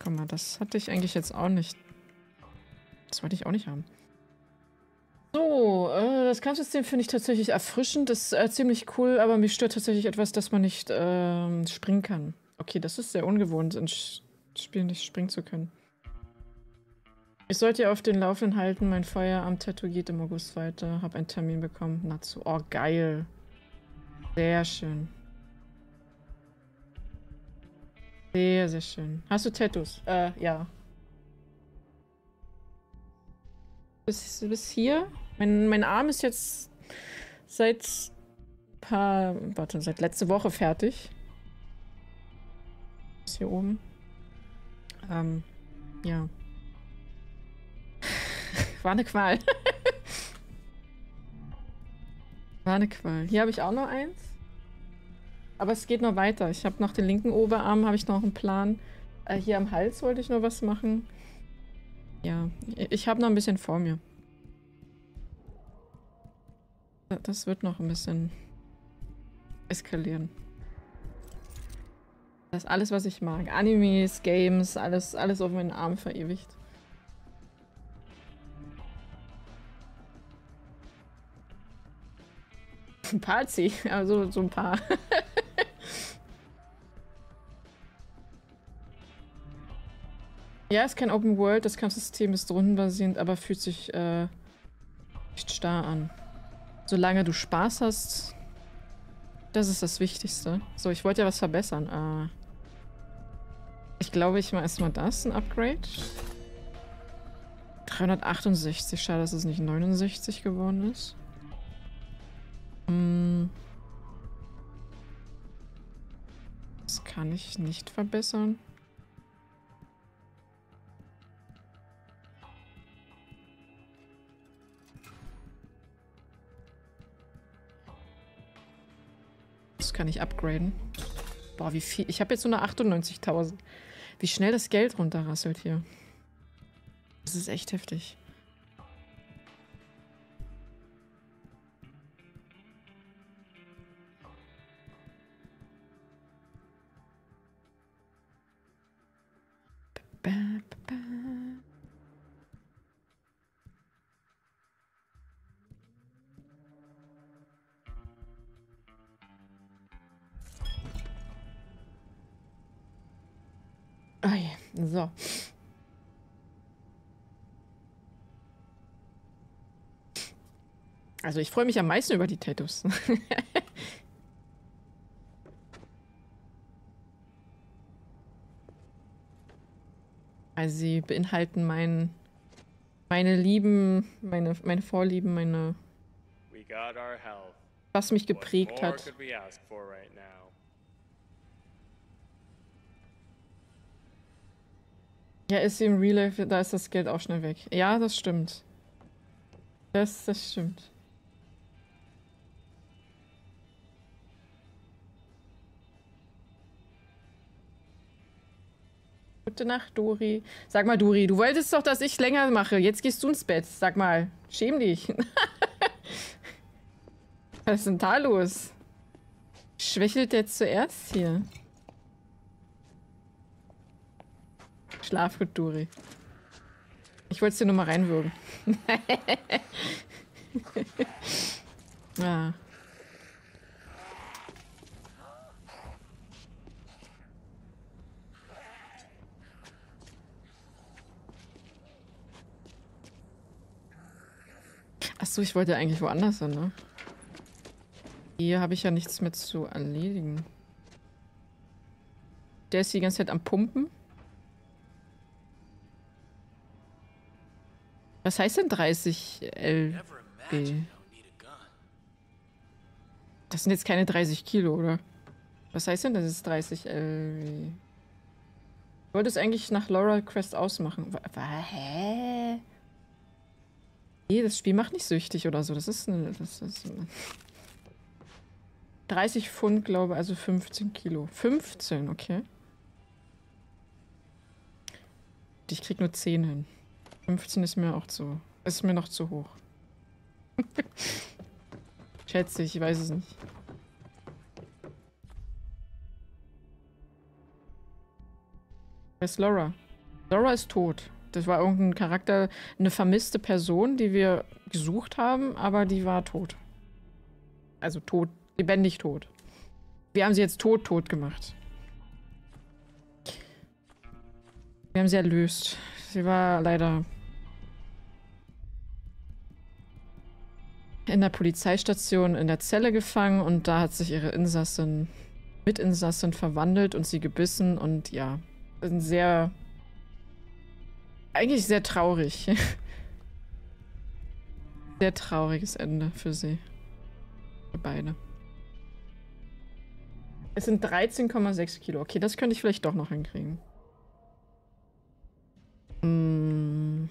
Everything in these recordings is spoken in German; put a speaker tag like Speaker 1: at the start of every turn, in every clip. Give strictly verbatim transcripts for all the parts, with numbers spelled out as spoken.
Speaker 1: Guck mal, das hatte ich eigentlich jetzt auch nicht. Das wollte ich auch nicht haben. So, äh, das Kampfsystem finde ich tatsächlich erfrischend. Das ist äh, ziemlich cool, aber mich stört tatsächlich etwas, dass man nicht äh, springen kann. Okay, das ist sehr ungewohnt, in Sch Spielen nicht springen zu können. Ich sollte ja auf den Laufenden halten. Mein Feueramt-Tattoo geht im August weiter. Hab einen Termin bekommen. Natsu. Oh, geil. Sehr schön. Sehr, sehr schön. Hast du Tattoos? Äh, ja. Bis, bis hier? Mein, mein Arm ist jetzt seit paar, warte, seit letzte Woche fertig. Bis hier oben. Ähm, ja. War eine Qual. War eine Qual. Hier habe ich auch noch eins. Aber es geht noch weiter. Ich habe noch den linken Oberarm, habe ich noch einen Plan. Äh, hier am Hals wollte ich noch was machen. Ja, ich habe noch ein bisschen vor mir. Das wird noch ein bisschen eskalieren. Das ist alles, was ich mag. Animes, Games, alles, alles auf meinen Arm verewigt. Ein paar Zieh, also so ein paar. Ja, ist kein Open World, das Kampfsystem ist rundenbasierend, aber fühlt sich äh, nicht starr an. Solange du Spaß hast, das ist das Wichtigste. So, ich wollte ja was verbessern. Äh, ich glaube, ich mache erstmal das, ein Upgrade. dreihundertachtundsechzig, schade, dass es nicht neunundsechzig geworden ist. Hm. Das kann ich nicht verbessern. Das kann ich upgraden. Boah, wie viel. Ich habe jetzt nur noch achtundneunzigtausend. Wie schnell das Geld runterrasselt hier. Das ist echt heftig. Ba, ba, ba. Oh je, so. Also ich freue mich am meisten über die Tattoos. Also sie beinhalten mein, meine Lieben, meine, meine Vorlieben, meine, was mich geprägt hat. Ja, ist sie im Real Life, da ist das Geld auch schnell weg. Ja, das stimmt. Das, das stimmt. Gute Nacht, Dori. Sag mal, Dori, du wolltest doch, dass ich länger mache. Jetzt gehst du ins Bett. Sag mal, schäm dich. Was ist denn da los? Schwächelt der zuerst hier? Schlaf gut, Dori. Ich wollte es dir nur mal reinwürgen. Ja. Achso, ich wollte eigentlich woanders hin, ne? Hier habe ich ja nichts mehr zu erledigen. Der ist die ganze Zeit am Pumpen. Was heißt denn dreißig L B? Das sind jetzt keine dreißig Kilo, oder? Was heißt denn, das ist dreißig L B? Ich wollte es eigentlich nach Laurel Crest ausmachen. Hä? Nee, das Spiel macht nicht süchtig oder so. Das ist eine... Das ist eine dreißig Pfund, glaube ich, also fünfzehn Kilo. fünfzehn, okay. Ich krieg nur zehn hin. fünfzehn ist mir auch zu... Ist mir noch zu hoch. Schätze ich, ich weiß es nicht. Wer ist Laura? Zora ist tot. Das war irgendein Charakter, eine vermisste Person, die wir gesucht haben, aber die war tot. Also tot, lebendig tot. Wir haben sie jetzt tot, tot gemacht. Wir haben sie erlöst. Sie war leider in der Polizeistation in der Zelle gefangen und da hat sich ihre Insassin, Mitinsassin verwandelt und sie gebissen und ja, ein sehr, eigentlich sehr traurig. Sehr trauriges Ende für sie. Für beide. Es sind dreizehn Komma sechs Kilo. Okay, das könnte ich vielleicht doch noch hinkriegen. Hm.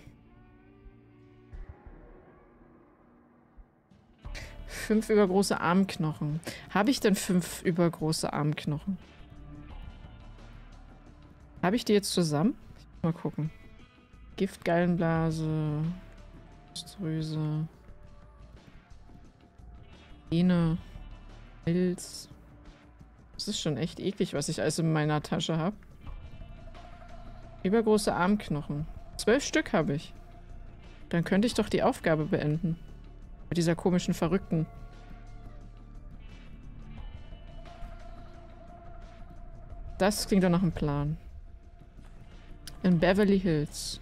Speaker 1: Fünf übergroße Armknochen. Habe ich denn fünf übergroße Armknochen? Habe ich die jetzt zusammen? Mal gucken. Giftgallenblase. Drüse. Vene. Pilz. Das ist schon echt eklig, was ich alles in meiner Tasche habe. Übergroße Armknochen. Zwölf Stück habe ich. Dann könnte ich doch die Aufgabe beenden. Mit dieser komischen Verrückten. Das klingt doch nach einem Plan. In Beverly Hills.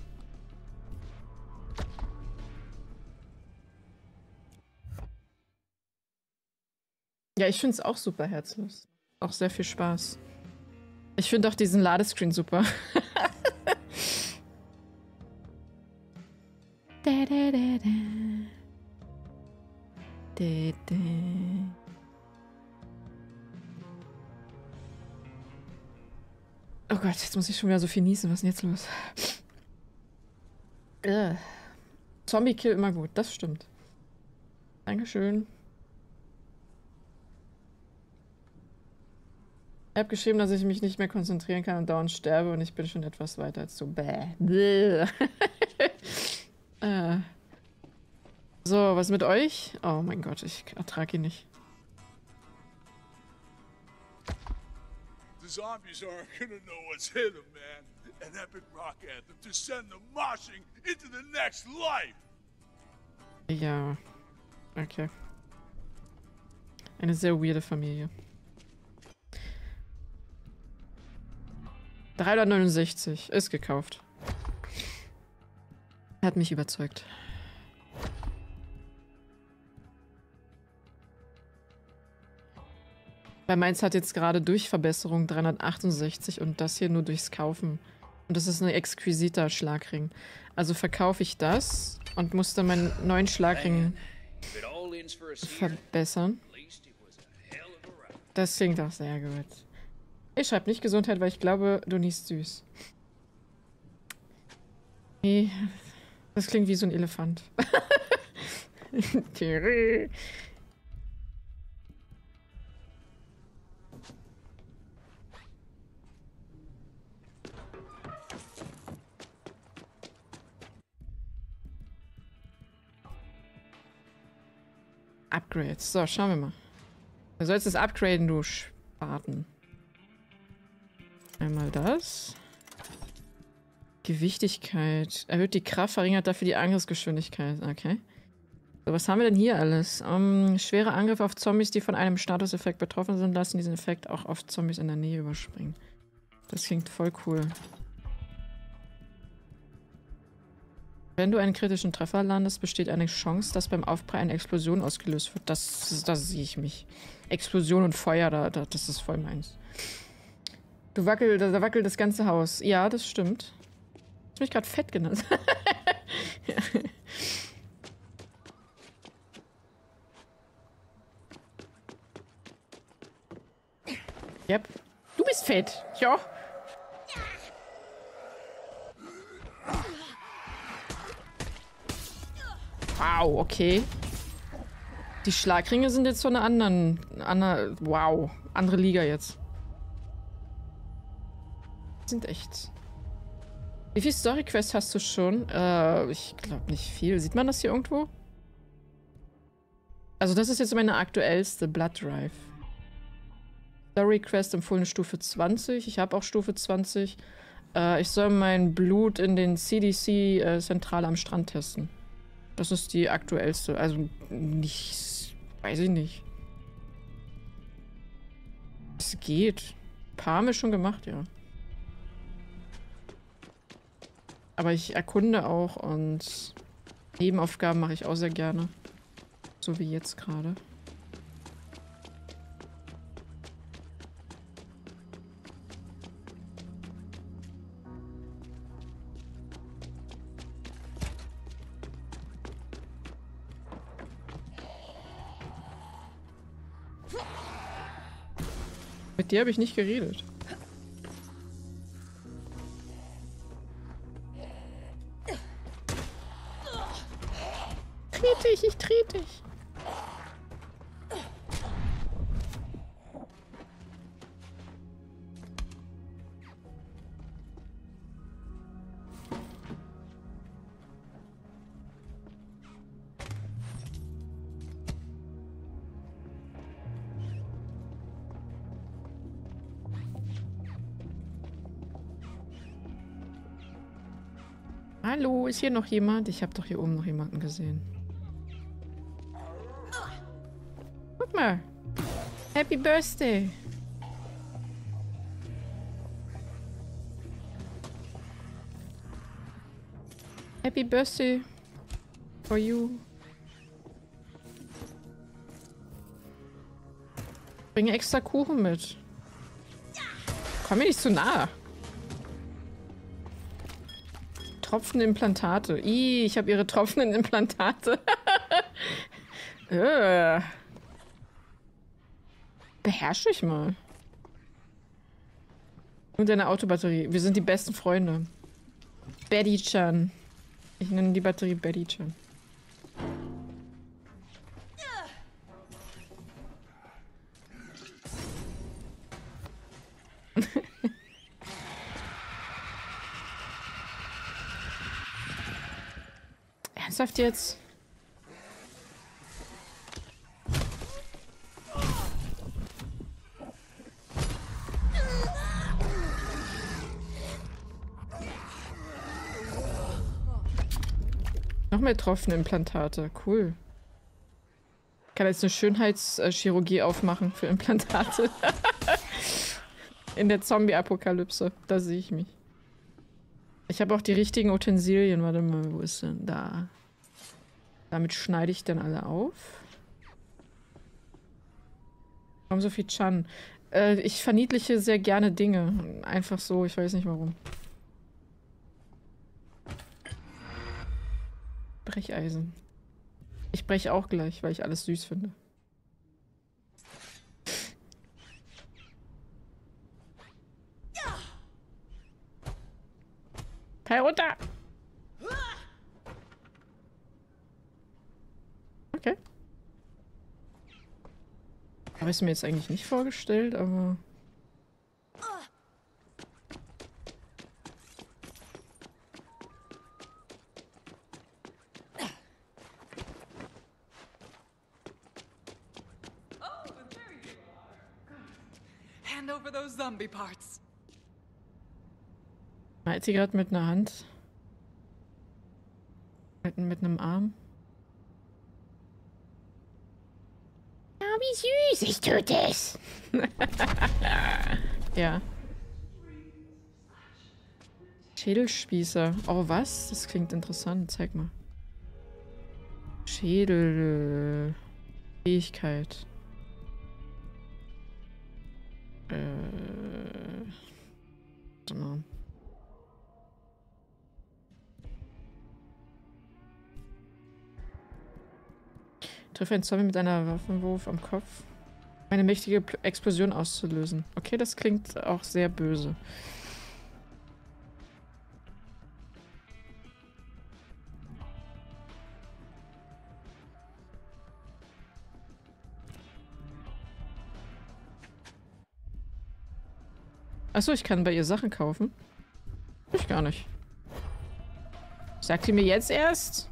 Speaker 1: Ja, ich finde es auch super herzlos. Auch sehr viel Spaß. Ich finde auch diesen Ladescreen super. da, da, da, da. Da, da. Oh Gott, jetzt muss ich schon wieder so viel niesen. Was ist denn jetzt los? Äh. Zombie-Kill immer gut, das stimmt. Dankeschön. Ich habe geschrieben, dass ich mich nicht mehr konzentrieren kann und dauernd sterbe und ich bin schon etwas weiter als so bäh. Bäh. äh. So, was mit euch? Oh mein Gott, ich ertrage ihn nicht.
Speaker 2: The zombies aren't gonna know what's hit them, man. An epic rock anthem to send them moshing into the next life.
Speaker 1: Ja. Okay. Eine sehr weirde Familie. dreihundertneunundsechzig. Ist gekauft. Hat mich überzeugt. Bei meins hat jetzt gerade durch Verbesserung dreihundertachtundsechzig und das hier nur durchs Kaufen. Und das ist ein exquisiter Schlagring. Also verkaufe ich das und muss dann meinen neuen Schlagring verbessern. Das klingt auch sehr gut. Ich schreibe nicht Gesundheit, weil ich glaube, du niest süß. Nee, das klingt wie so ein Elefant. Upgrades. So, schauen wir mal. Du sollst es upgraden, du Spaten. Einmal das. Gewichtigkeit. Erhöht die Kraft, verringert dafür die Angriffsgeschwindigkeit. Okay. So, was haben wir denn hier alles? Um, schwere Angriffe auf Zombies, die von einem Statuseffekt betroffen sind, lassen diesen Effekt auch auf Zombies in der Nähe überspringen. Das klingt voll cool. Wenn du einen kritischen Treffer landest, besteht eine Chance, dass beim Aufprall eine Explosion ausgelöst wird. Das, das sehe ich mich. Explosion und Feuer, da, da, das ist voll meins. Du wackel, da, da wackelt das ganze Haus. Ja, das stimmt. Hast mich gerade fett genannt. Ja. Yep. Du bist fett. Ja. Wow, okay. Die Schlagringe sind jetzt von einer anderen, andere, wow, andere Liga jetzt. Sind echt. Wie viel Story-Quests hast du schon? Äh, ich glaube nicht viel. Sieht man das hier irgendwo? Also das ist jetzt meine aktuellste, Blood Drive. Story-Quest empfohlene Stufe zwanzig. Ich habe auch Stufe zwanzig. Äh, ich soll mein Blut in den C D C-Zentrale äh, am Strand testen. Das ist die aktuellste. Also nicht... Weiß ich nicht. Es geht. Ein paar haben wir schon gemacht, ja. Aber ich erkunde auch und Nebenaufgaben mache ich auch sehr gerne. So wie jetzt gerade. Mit dir habe ich nicht geredet. Trete dich, ich trete dich. Hallo, ist hier noch jemand? Ich habe doch hier oben noch jemanden gesehen. Guck mal. Happy Birthday. Happy Birthday for you. Bringe extra Kuchen mit. Komm mir nicht zu nah. Tropfende Implantate. Ih, ich habe ihre tropfenden Implantate. äh. Beherrsche ich mal. Und deine Autobatterie. Wir sind die besten Freunde. Betty-chan. Ich nenne die Batterie Betty-chan. Ernsthaft jetzt? Noch mehr Tropfenimplantate. Cool. Ich kann jetzt eine Schönheitschirurgie aufmachen für Implantate. In der Zombie-Apokalypse. Da sehe ich mich. Ich habe auch die richtigen Utensilien. Warte mal, wo ist denn da? Damit schneide ich dann alle auf. Warum so viel Chan? Äh, ich verniedliche sehr gerne Dinge. Einfach so, ich weiß nicht warum. Brecheisen. Ich breche auch gleich, weil ich alles süß finde. Fall runter! Okay. Habe ich es mir jetzt eigentlich nicht vorgestellt, aber...
Speaker 3: Zombie parts.
Speaker 1: Malt sie gerade mit einer Hand? Mit, mit einem Arm? Oh, wie süß, ich tue das. Ja. Schädelspießer. Oh, was? Das klingt interessant. Zeig mal. Schädel... Fähigkeit. Äh... Warte mal. Treffe einen Zombie mit einer Waffenwurf am Kopf. Eine mächtige Pl- Explosion auszulösen. Okay, das klingt auch sehr böse. Achso, ich kann bei ihr Sachen kaufen. Ich gar nicht. Sagt ihr mir jetzt erst?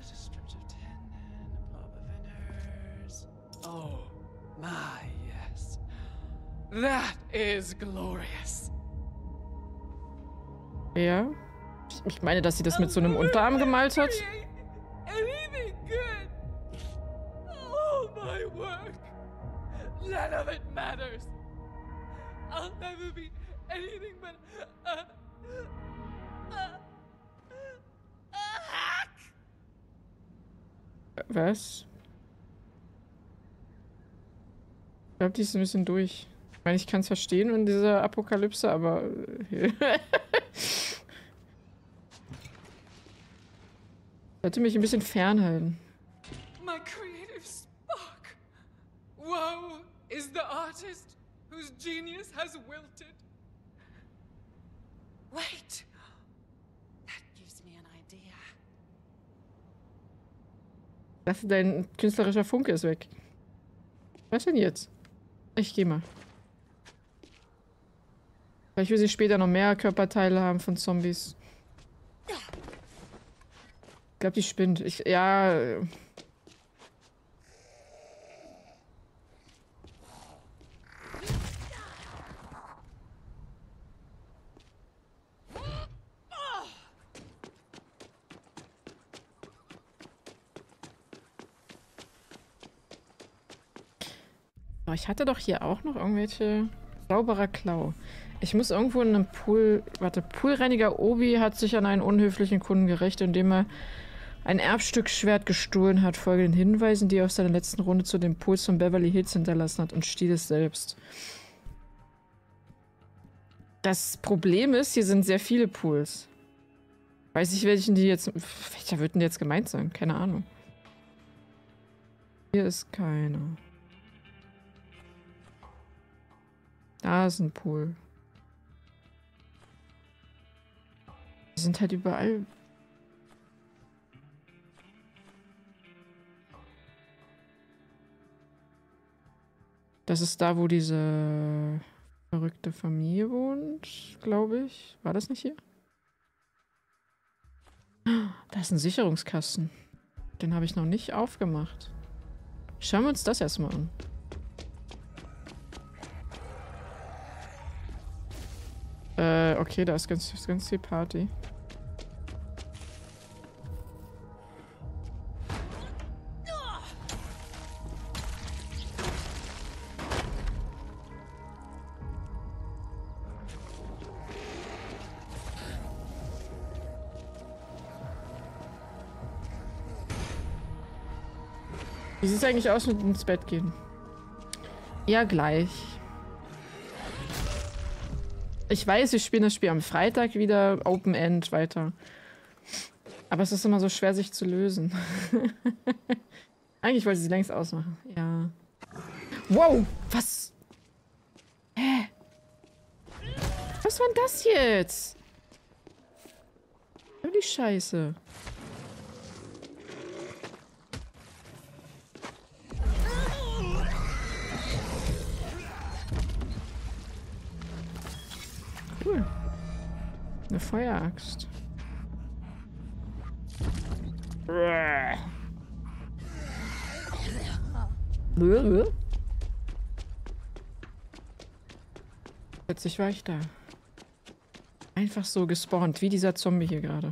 Speaker 3: Oh, my yes. That is glorious.
Speaker 1: Ja. Ich meine, dass sie das mit so einem Unterarm gemalt hat.
Speaker 3: Anything good. All my work. None of it matters. I'll never be anything but a, a, a hack.
Speaker 1: Was? Ich glaube, die ist ein bisschen durch. Ich meine, ich kann es verstehen in dieser Apokalypse, aber... sollte mich ein bisschen fernhalten.
Speaker 3: My creative spark. Woe is the artist whose genius has wilted. Wait. That gives me an idea.
Speaker 1: Ich dachte, dein künstlerischer Funke ist weg. Was denn jetzt? Ich geh mal. Vielleicht will sie später noch mehr Körperteile haben von Zombies. Ich glaube, die spinnt. Ich, ja... Oh, ich hatte doch hier auch noch irgendwelche... Sauberer Klau. Ich muss irgendwo in einem Pool... Warte, Poolreiniger Obi hat sich an einen unhöflichen Kunden gerecht, indem er ein Erbstücksschwert gestohlen hat, folge den Hinweisen, die er auf seiner letzten Runde zu den Pools von Beverly Hills hinterlassen hat, und stiehlt es selbst. Das Problem ist, hier sind sehr viele Pools. Weiß ich, welchen die jetzt... Welcher wird denn jetzt gemeint sein? Keine Ahnung. Hier ist keiner. Da ist ein Pool. Die sind halt überall. Das ist da, wo diese verrückte Familie wohnt, glaube ich. War das nicht hier? Da ist ein Sicherungskasten. Den habe ich noch nicht aufgemacht. Schauen wir uns das erstmal an. Äh, okay, da ist ganz, ganz viel Party. Wie sieht es eigentlich aus mit ins Bett gehen? Ja, gleich. Ich weiß, wir spielen das Spiel am Freitag wieder Open End weiter. Aber es ist immer so schwer, sich zu lösen. Eigentlich wollte sie längst ausmachen. Ja. Wow! Was? Hä? Was war denn das jetzt? Oh, die Scheiße. Cool. Eine Feueraxt. Plötzlich war ich da. Einfach so gespawnt, wie dieser Zombie hier gerade.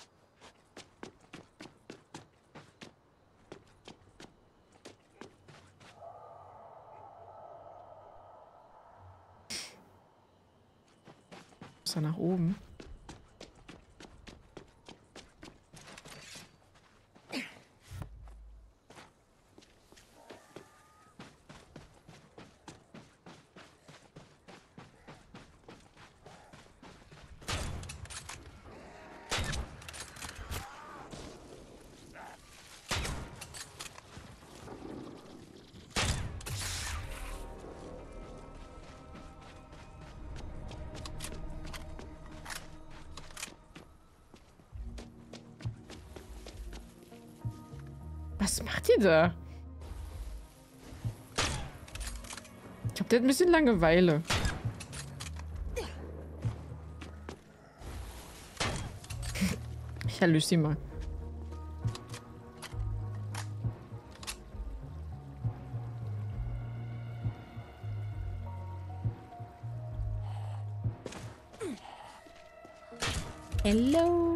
Speaker 1: Ist er nach oben? Was macht ihr da? Ich glaube, der hat ein bisschen Langeweile. Ich erlöse sie mal. Hello.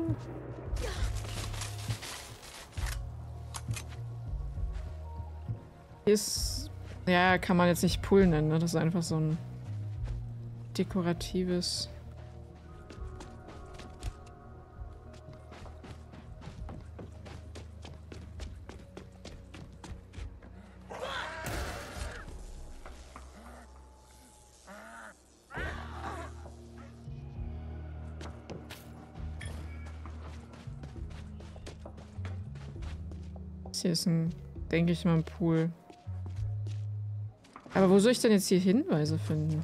Speaker 1: Hier ist... Ja, kann man jetzt nicht Pool nennen, ne? Das ist einfach so ein dekoratives... Hier ist ein, denke ich mal, ein Pool. Aber wo soll ich denn jetzt hier Hinweise finden?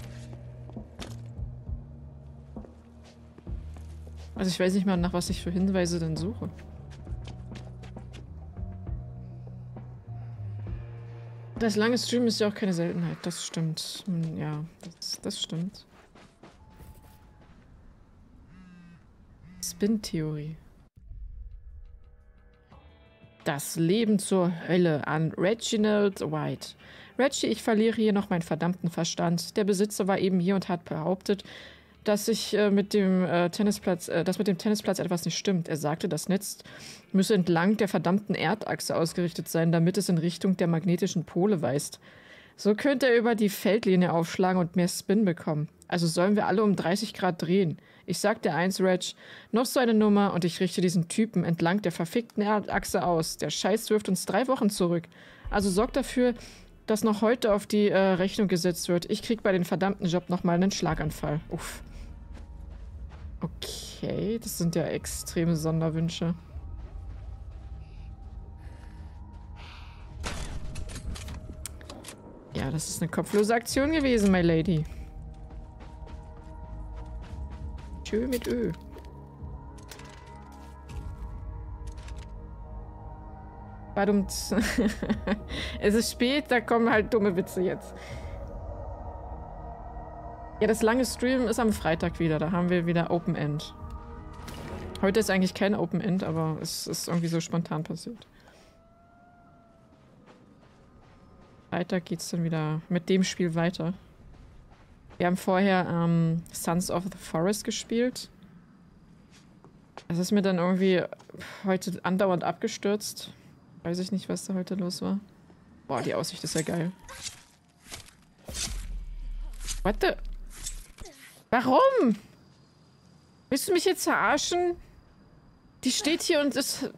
Speaker 1: Also ich weiß nicht mal, nach was ich für Hinweise denn suche. Das lange Stream ist ja auch keine Seltenheit, das stimmt. Ja, das, das stimmt. Spin-Theorie. Das Leben zur Hölle an Reginald White. Reggie, ich verliere hier noch meinen verdammten Verstand. Der Besitzer war eben hier und hat behauptet, dass ich äh, mit dem äh, Tennisplatz, äh, dass mit dem Tennisplatz etwas nicht stimmt. Er sagte, das Netz müsse entlang der verdammten Erdachse ausgerichtet sein, damit es in Richtung der magnetischen Pole weist. So könnte er über die Feldlinie aufschlagen und mehr Spin bekommen. Also sollen wir alle um dreißig Grad drehen. Ich sag dir eins, Reg, noch so eine Nummer und ich richte diesen Typen entlang der verfickten Erdachse aus. Der Scheiß wirft uns drei Wochen zurück. Also sorg dafür, dass noch heute auf die äh, Rechnung gesetzt wird. Ich krieg bei den verdammten Job nochmal einen Schlaganfall. Uff. Okay, das sind ja extreme Sonderwünsche. Ja, das ist eine kopflose Aktion gewesen, my lady. Tschö mit Ö. Verdammt. Es ist spät, da kommen halt dumme Witze jetzt. Ja, das lange Stream ist am Freitag wieder. Da haben wir wieder Open End. Heute ist eigentlich kein Open End, aber es ist irgendwie so spontan passiert. Freitag geht's dann wieder mit dem Spiel weiter. Wir haben vorher ähm, Sons of the Forest gespielt. Es ist mir dann irgendwie heute andauernd abgestürzt. Weiß ich nicht, was da heute los war. Boah, die Aussicht ist ja geil. What the... Warum? Willst du mich jetzt verarschen? Die steht hier und ist...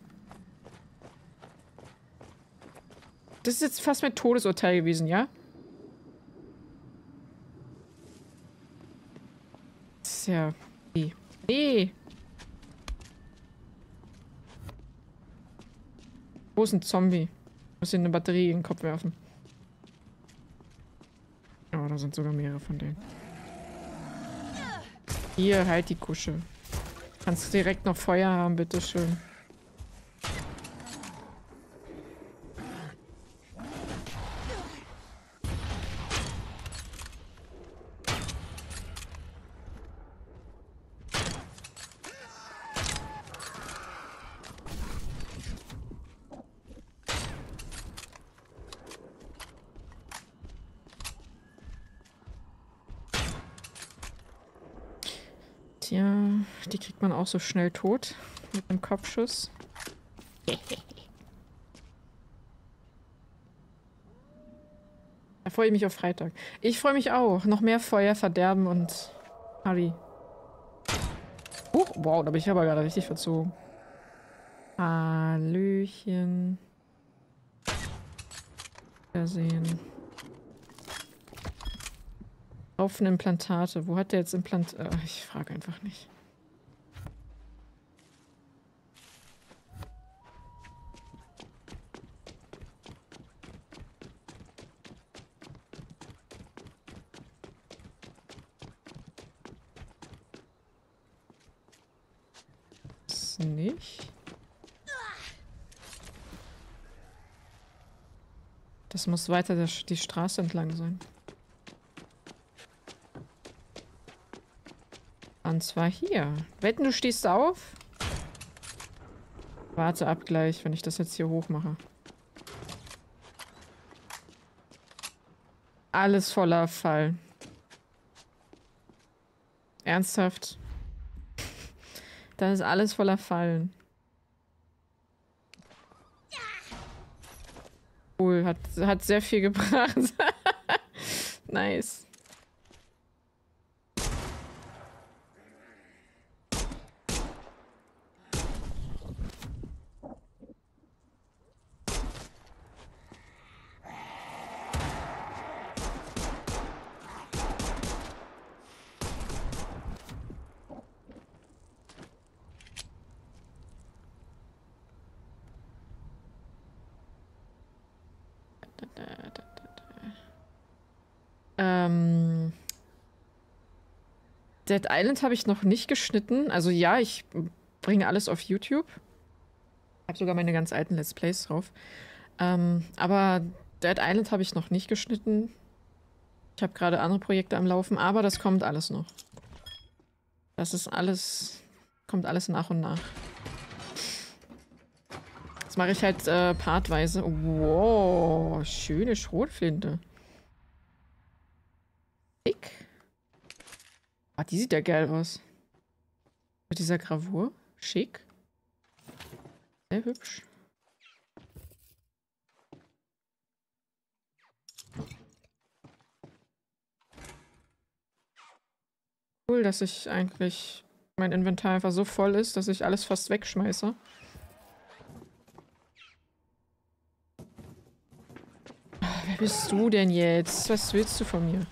Speaker 1: Das ist jetzt fast mein Todesurteil gewesen, ja? Das ist ja... Nee. Nee! Wo ist ein Zombie? Ich muss ihm eine Batterie in den Kopf werfen. Oh, da sind sogar mehrere von denen. Hier, halt die Kusche. Kannst direkt noch Feuer haben, bitteschön. Tja, die kriegt man auch so schnell tot. Mit einem Kopfschuss. Da freue ich mich auf Freitag. Ich freue mich auch. Noch mehr Feuer, Verderben und Harry. Huch, wow, da bin ich aber gerade richtig verzogen. Hallöchen. Wiedersehen. Haufen Implantate. Wo hat der jetzt Implantate? Äh, ich frage einfach nicht. Das nicht. Das muss weiter der, die Straße entlang sein. Und zwar hier. Wetten, du stehst auf? Warte ab gleich, wenn ich das jetzt hier hoch mache. Alles voller Fall. Ernsthaft? Da ist alles voller Fallen. Cool, hat, hat sehr viel gebracht. Nice. Ähm, Dead Island habe ich noch nicht geschnitten. Also ja, ich bringe alles auf YouTube. Ich habe sogar meine ganz alten Let's Plays drauf. Ähm, aber Dead Island habe ich noch nicht geschnitten. Ich habe gerade andere Projekte am Laufen, aber das kommt alles noch. Das ist alles, kommt alles nach und nach. Das mache ich halt äh, partweise. Wow, schöne Schrotflinte. Dick. Ah, die sieht ja geil aus. Mit dieser Gravur. Schick. Sehr hübsch. Cool, dass ich eigentlich mein Inventar einfach so voll ist, dass ich alles fast wegschmeiße. Ah, wer bist du denn jetzt? Was willst du von mir?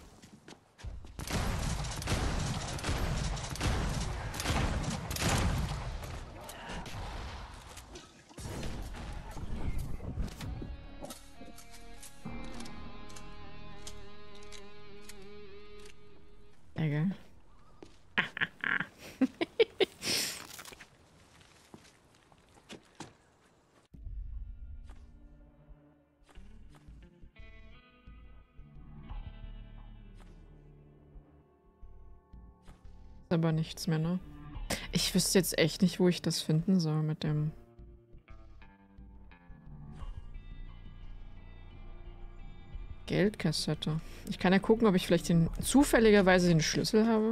Speaker 1: Egal. Ist aber nichts mehr, ne? Ich wüsste jetzt echt nicht, wo ich das finden soll mit dem... Geldkassette. Ich kann ja gucken, ob ich vielleicht den zufälligerweise den Schlüssel habe.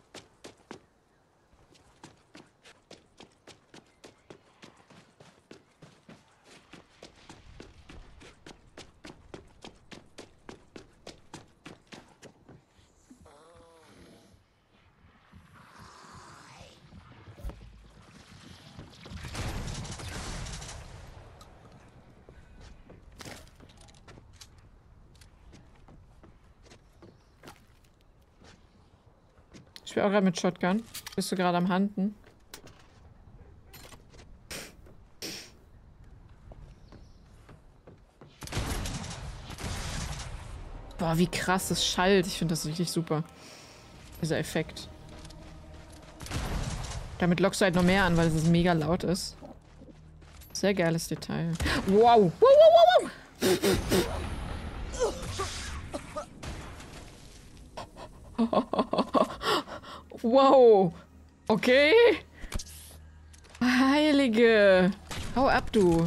Speaker 1: Ich spiele auch gerade mit Shotgun. Bist du gerade am Handen? Boah, wie krass das schallt. Ich finde das richtig super. Dieser Effekt. Damit lockst du halt noch mehr an, weil es mega laut ist. Sehr geiles Detail. Wow! Wow, wow, wow, wow! Wow! Okay! Heilige! Hau ab, du!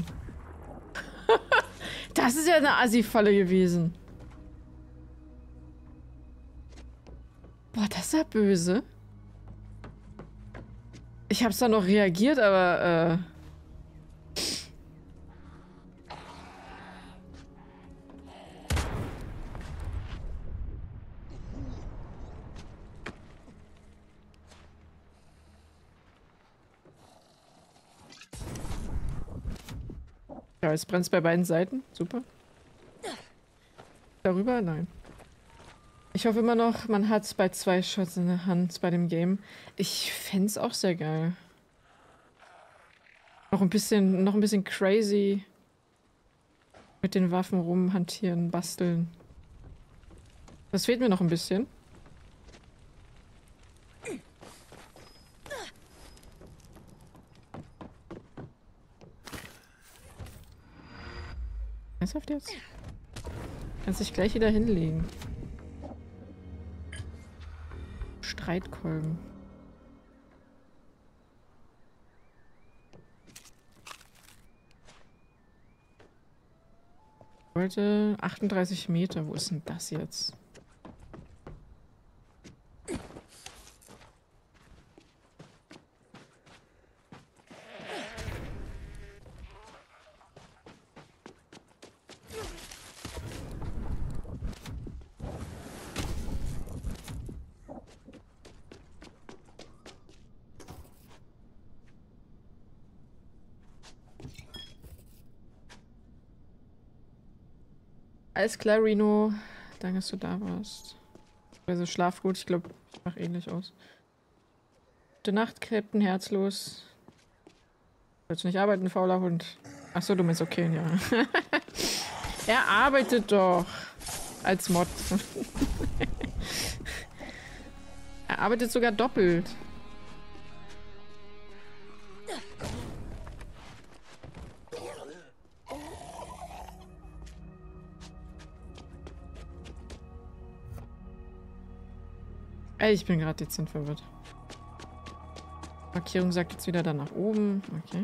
Speaker 1: Das ist ja eine Assi-Falle gewesen. Boah, das ist ja böse. Ich hab's da noch reagiert, aber, äh... Ja, es brennt bei beiden Seiten. Super. Darüber? Nein. Ich hoffe immer noch, man hat bei zwei Shots in der Hand bei dem Game. Ich fände es auch sehr geil. Noch ein bisschen, noch ein bisschen crazy mit den Waffen rumhantieren, basteln. Das fehlt mir noch ein bisschen. Ernsthaft jetzt? Kannst dich gleich wieder hinlegen. Streitkolben. Ich wollte achtunddreißig Meter. Wo ist denn das jetzt? Alles klar, Reno. Danke, dass du da warst. Also schlaf gut, ich glaube, ich mache ähnlich aus. Gute Nacht, Captain, herzlos. Willst du nicht arbeiten, fauler Hund? Achso, du meinst okay, ja. Er arbeitet doch. Als Mod. Er arbeitet sogar doppelt. Ey, ich bin gerade dezent verwirrt. Markierung sagt jetzt wieder da nach oben. Okay.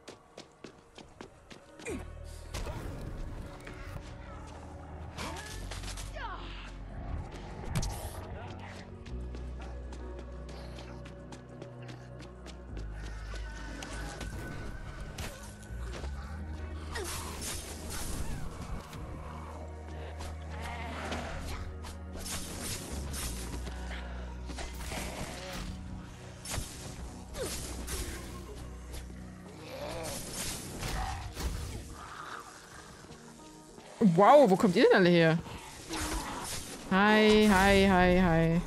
Speaker 1: Wow, wo kommt ihr denn alle her? Hi, hi, hi, hi.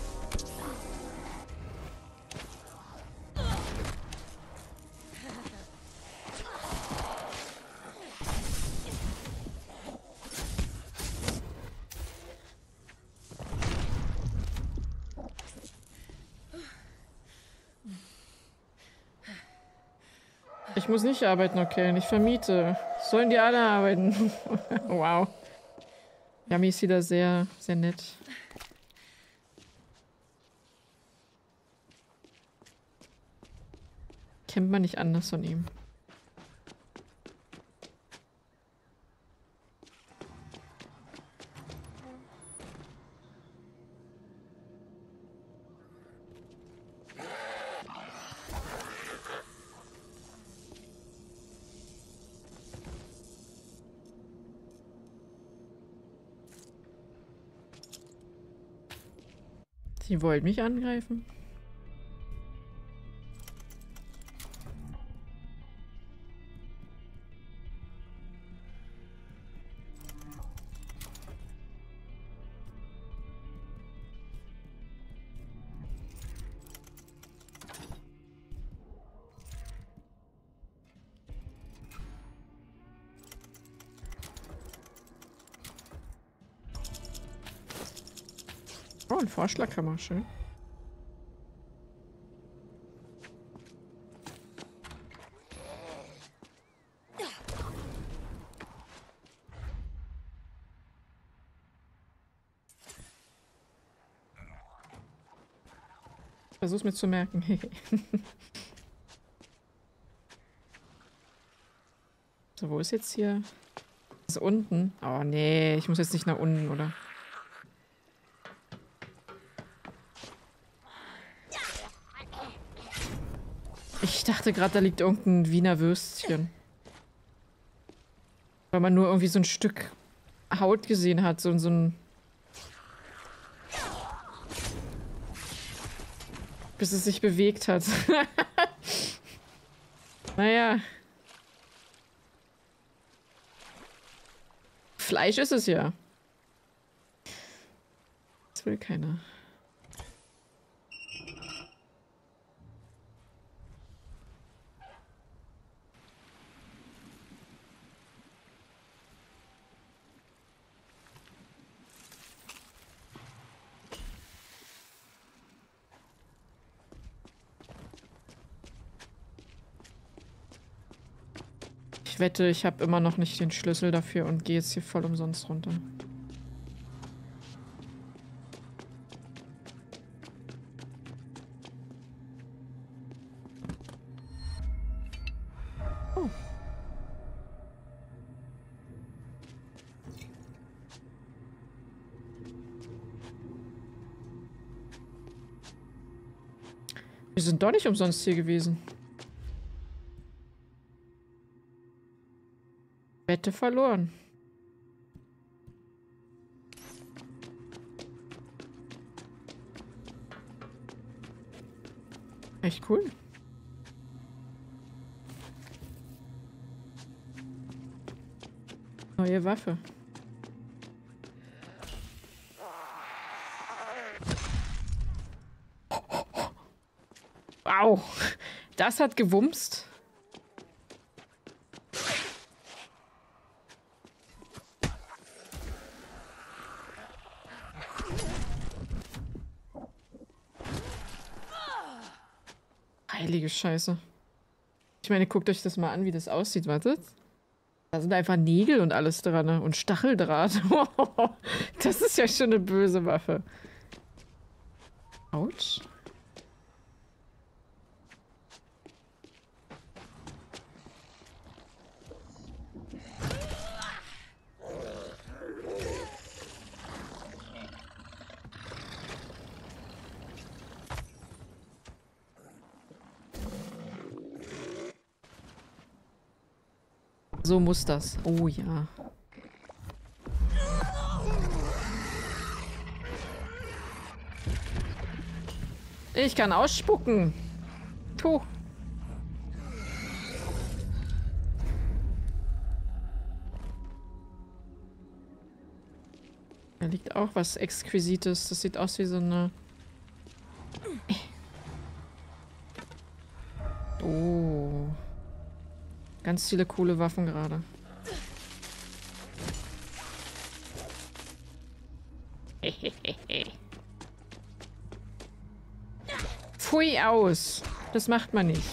Speaker 1: Ich muss nicht arbeiten, okay. Ich vermiete. Sollen die alle arbeiten? Wow. Yami ist wieder sehr, sehr nett. Kennt man nicht anders von ihm. Sie wollen mich angreifen? Oh, ein Vorschlaghammer, schön. Versuch's mir zu merken. So, wo ist jetzt hier? Das ist unten. Oh nee, ich muss jetzt nicht nach unten, oder? Ich dachte gerade, da liegt irgendein Wiener Würstchen. Weil man nur irgendwie so ein Stück Haut gesehen hat, so, so ein... Bis es sich bewegt hat. Naja. Fleisch ist es ja. Das will keiner. Ich wette, ich habe immer noch nicht den Schlüssel dafür und gehe jetzt hier voll umsonst runter. Oh. Wir sind doch nicht umsonst hier gewesen. Wette verloren. Echt cool. Neue Waffe. Wow. Das hat gewumst. Heilige Scheiße. Ich meine, guckt euch das mal an, wie das aussieht. Wartet. Da sind einfach Nägel und alles dran, ne? Und Stacheldraht. Das ist ja schon eine böse Waffe. Autsch. So muss das. Oh ja. Ich kann ausspucken. Puh. Da liegt auch was Exquisites. Das sieht aus wie so eine... Oh. Ganz viele coole Waffen gerade. Pfui aus. Das macht man nicht.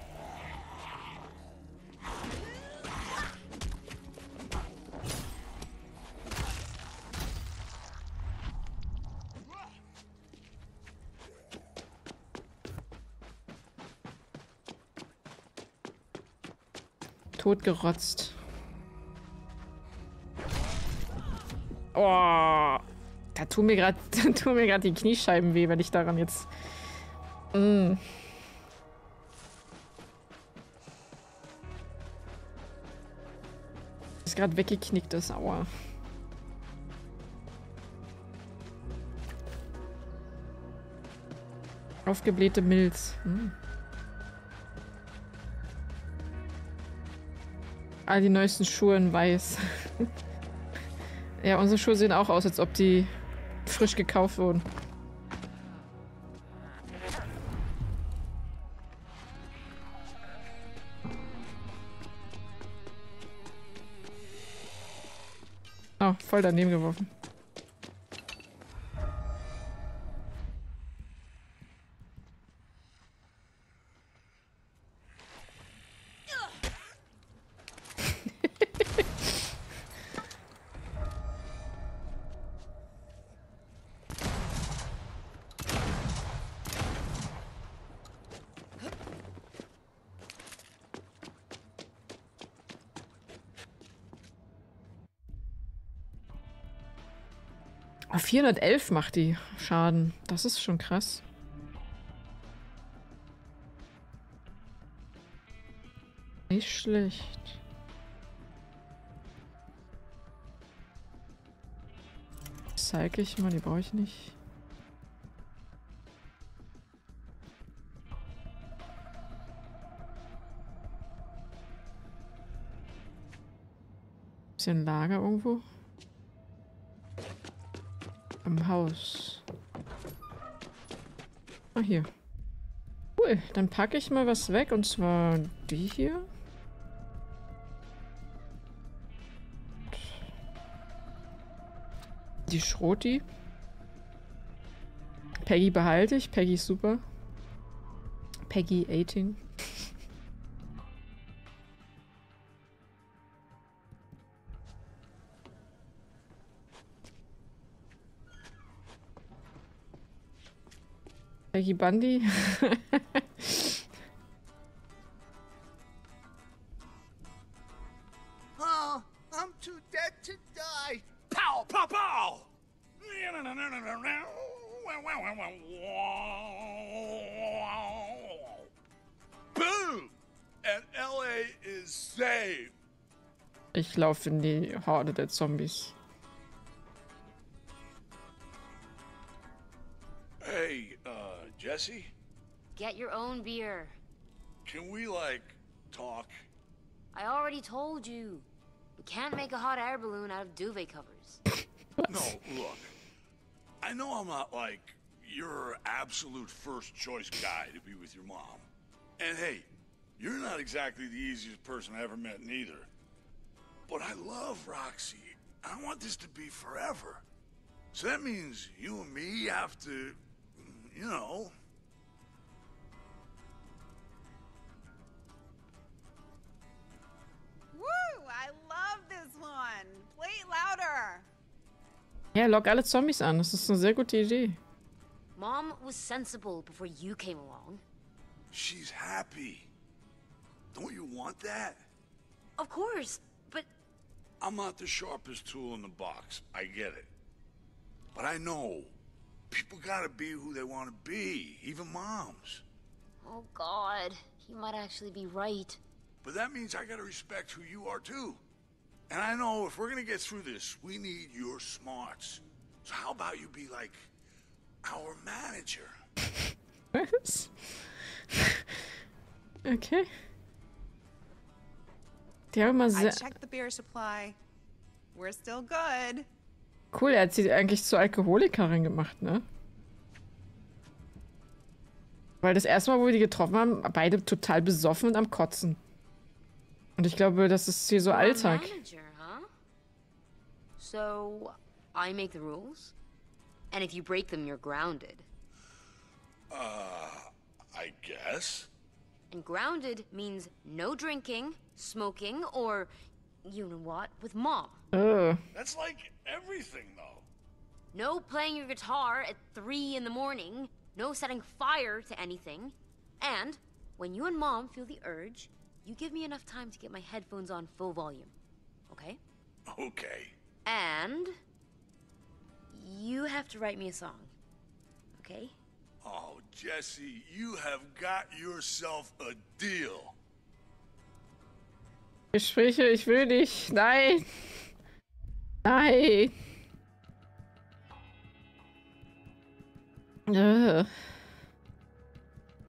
Speaker 1: Totgerotzt. Oh, da tun mir gerade tun mir gerade die Kniescheiben weh, wenn ich daran jetzt. Mm. Ist gerade weggeknickt, ist aua. Aufgeblähte Milz. Hm. Ah, die neuesten Schuhe in weiß. Ja, unsere Schuhe sehen auch aus, als ob die frisch gekauft wurden. Oh, voll daneben geworfen. vierhundertelf macht die Schaden. Das ist schon krass. Nicht schlecht. Zeige ich mal, die brauche ich nicht. Bisschen Lager irgendwo. Im Haus. Ah, hier. Cool, dann packe ich mal was weg, und zwar die hier. Die Schroti. Peggy behalte ich. Peggy ist super. Peggy achtzehn. Peggy Bundy.
Speaker 2: Oh, I'm too dead to die. Pow, pow, pow! Boom! And L A is saved.
Speaker 1: Ich laufe in die Horde der Zombies.
Speaker 2: Hey, uh, Jesse?
Speaker 4: Get your own beer.
Speaker 2: Can we, like, talk?
Speaker 4: I already told you. We can't make a hot air balloon out of duvet covers.
Speaker 2: No, look. I know I'm not, like, you're absolute first choice guy to be with your mom. And hey, you're not exactly the easiest person I ever met neither. But I love Roxy. I want this to be forever. So that means you and me have to, you know...
Speaker 5: Woo! I love this one. Play it louder.
Speaker 1: Ja, lock alle Zombies an. Das ist eine sehr gute Idee.
Speaker 4: Mom was sensible before you came along.
Speaker 2: She's happy. Don't you want that?
Speaker 4: Of course, but...
Speaker 2: I'm not the sharpest tool in the box. I get it. But I know. People gotta be who they want to be. Even moms.
Speaker 4: Oh, God. He might actually be right.
Speaker 2: But that means I gotta respect who you are, too. And I know if we're gonna get through this, we need your smarts. So how about you be like our manager?
Speaker 1: Was? Okay. Die haben immer
Speaker 5: I
Speaker 1: sehr...
Speaker 5: checked the beer supply. We're still good.
Speaker 1: Cool, er hat sie eigentlich zur Alkoholikerin gemacht, ne? Weil das erste Mal, wo wir die getroffen haben, beide total besoffen und am Kotzen. Und ich glaube, das ist hier so Alltag.
Speaker 4: Manager, huh? So, I make the rules? And if you break them, you're grounded.
Speaker 2: Uh, I guess.
Speaker 4: And grounded means no drinking, smoking, or, you know what, with Mom.
Speaker 1: Oh.
Speaker 2: That's like everything, though.
Speaker 4: No playing your guitar at three in the morning, no setting fire to anything, and when you and Mom feel the urge, you give me enough time to get my headphones on full volume, okay?
Speaker 2: Okay.
Speaker 4: And you have to write me a song, okay?
Speaker 2: Oh, Jesse, you have got yourself a deal.
Speaker 1: Gespräche, ich will nicht. Nein. Nein. Ugh.